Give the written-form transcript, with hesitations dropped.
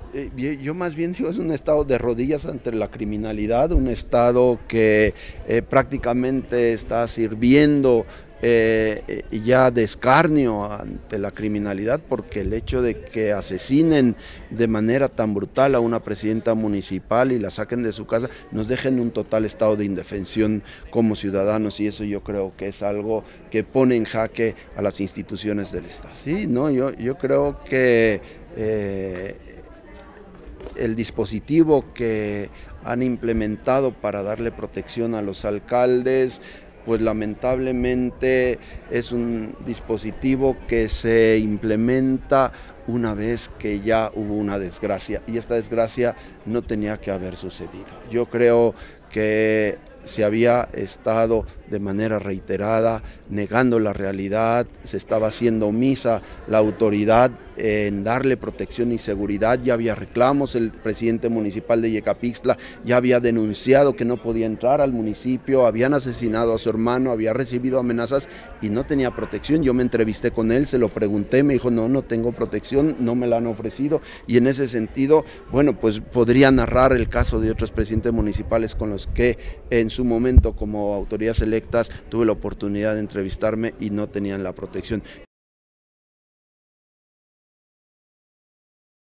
Yo más bien digo, es un estado de rodillas ante la criminalidad, un estado que prácticamente está sirviendo ya de escarnio ante la criminalidad, porque el hecho de que asesinen de manera tan brutal a una presidenta municipal y la saquen de su casa, nos deja en un total estado de indefensión como ciudadanos, y eso yo creo que es algo que pone en jaque a las instituciones del Estado. Sí, no, yo creo que el dispositivo que han implementado para darle protección a los alcaldes, pues lamentablemente es un dispositivo que se implementa una vez que ya hubo una desgracia, y esta desgracia no tenía que haber sucedido. Yo creo que se había estado de manera reiterada negando la realidad, se estaba haciendo omisa la autoridad en darle protección y seguridad. Ya había reclamos, el presidente municipal de Yecapixtla ya había denunciado que no podía entrar al municipio, habían asesinado a su hermano, había recibido amenazas y no tenía protección. Yo me entrevisté con él, se lo pregunté, me dijo no tengo protección, no me la han ofrecido, y en ese sentido, bueno, pues podría narrar el caso de otros presidentes municipales con los que en su momento como autoridades electas tuve la oportunidad de entrevistarme y no tenían la protección.